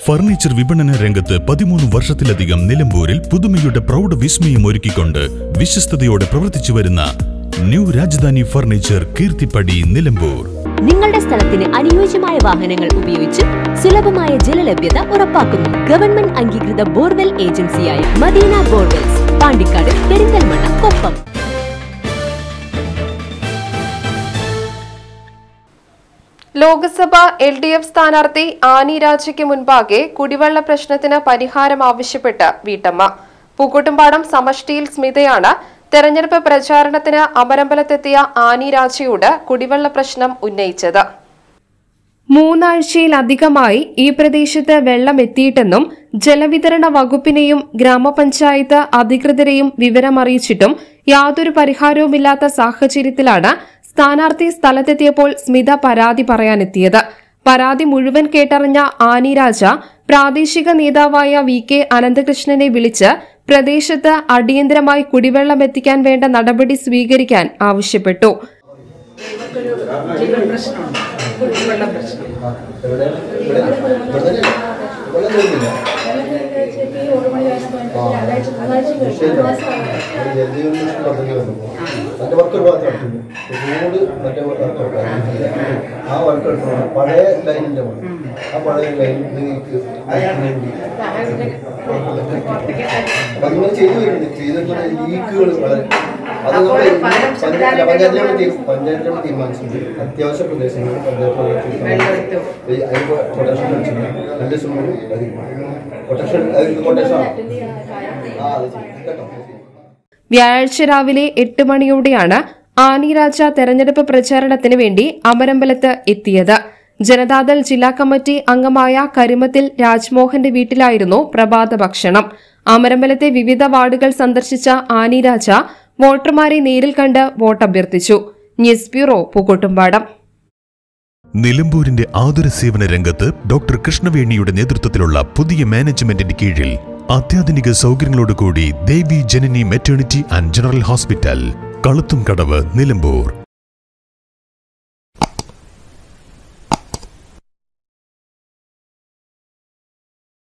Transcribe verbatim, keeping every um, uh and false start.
Furniture വിപണന രംഗത്ത് പതിമൂന്ന് വർഷത്തിലധികം നിലമ്പൂരിൽ പുതുമയുടെ പ്രൗഢ വിസ്മയം ഒരുക്കിക്കൊണ്ട് വിശ്വസ്തയോടെ പ്രവർത്തിച്ചു വരുന്ന ന്യൂ രാജധാനി ഫർണിച്ചർ കീർത്തിപ്പടി നിലമ്പൂർ. നിങ്ങളുടെ സ്ഥലത്തിന് അനുയോജ്യമായ വാഹനങ്ങൾ ഉപയോഗിച്ച് സുലഭമായ ജലലഭ്യത ഉറപ്പാക്കുന്നു. ഗവൺമെന്റ് അംഗീകൃത ബോർവെൽ ഏജൻസിയായ Madeena borewells, Pandikkad, Perinthalmanna, Koppam. Lok Sabha L D F സ്ഥാനാർത്ഥി ആനി രാജയ്ക്ക് മുൻപാകെ കുടിവെള്ള പ്രശ്നത്തിന് പരിഹാരം ആവശ്യപ്പെട്ട് വീട്ടമ്മ. പൂക്കോട്ടുംപാടം സമഷ്ടിയിൽ സ്മിതയാണ് തെരഞ്ഞെടുപ്പ് പ്രചാരണത്തിന് അമരമ്പലത്തെത്തിയ ആനി രാജയോട് കുടിവെള്ള പ്രശ്നം ഉന്നയിച്ചത്. മൂന്നാഴ്ചയിലധികമായി ഈ പ്രദേശത്ത് വെള്ളം എത്തിയിട്ടെന്നും ജലവിതരണ വകുപ്പിനെയും ഗ്രാമപഞ്ചായത്ത് അധികൃതരെയും വിവരമറിയിച്ചിട്ടും യാതൊരു പരിഹാരവുമില്ലാത്ത സാഹചര്യത്തിലാണ് സ്ഥാനാർത്ഥി സ്ഥലത്തെത്തിയപ്പോൾ സ്മിത പരാതി പറയാനെത്തിയത്. പരാതി മുഴുവൻ കേട്ടറിഞ്ഞ ആനി രാജ പ്രാദേശിക നേതാവായ വി കെ അനന്തകൃഷ്ണനെ വിളിച്ച് പ്രദേശത്ത് അടിയന്തരമായി കുടിവെള്ളം എത്തിക്കാൻ വേണ്ട നടപടി സ്വീകരിക്കാൻ ആവശ്യപ്പെട്ടു. ആ വർക്ക് പഴയ ലൈനിന്റെ ആ പഴയ ലൈൻ അതിങ്ങനെ ചെയ്തു വരുന്നുണ്ട്. ചെയ്തിട്ടുള്ള ലീക്കുകൾ വളരെ അത് നമ്മൾ പഞ്ചായത്തിലാണ് പഞ്ചായത്തിലാണ് തീരുമാനിച്ചിട്ടുണ്ട്. അത്യാവശ്യ പ്രദേശങ്ങളിൽ പഞ്ചായത്ത് കൊട്ടേഷൻ അടിച്ചിട്ടുണ്ട്. രണ്ട് ദിവസം കൊട്ടേഷൻ കൊട്ടേഷൻ ആ അത് കേട്ടോ. വ്യാഴാഴ്ച രാവിലെ എട്ട് മണിയോടെയാണ് ആനി രാജ തെരഞ്ഞെടുപ്പ് പ്രചാരണത്തിന് വേണ്ടി അമരമ്പലത്ത് എത്തിയത്. ജനതാദൾ ജില്ലാ കമ്മിറ്റി അംഗമായ കരിമത്തിൽ രാജ്മോഹന്റെ വീട്ടിലായിരുന്നു പ്രഭാത ഭക്ഷണം. അമരമ്പലത്തെ വിവിധ വാർഡുകൾ സന്ദർശിച്ച ആനി രാജ വോട്ടർമാരെ നേരിൽ കണ്ട് വോട്ടഭ്യർത്ഥിച്ചു. News bureau, Pookkottumpadam. നിലമ്പൂരിന്റെ ആതുര സേവന രംഗത്ത് ഡോക്ടർ കൃഷ്ണവേണിയുടെ നേതൃത്വത്തിലുള്ള പുതിയ മാനേജ്മെന്റിന്റെ കീഴിൽ അത്യാധുനിക സൗകര്യങ്ങളോടുകൂടി Devi Janani maternity and general hospital, Kaluthumkadavu, Nilambur.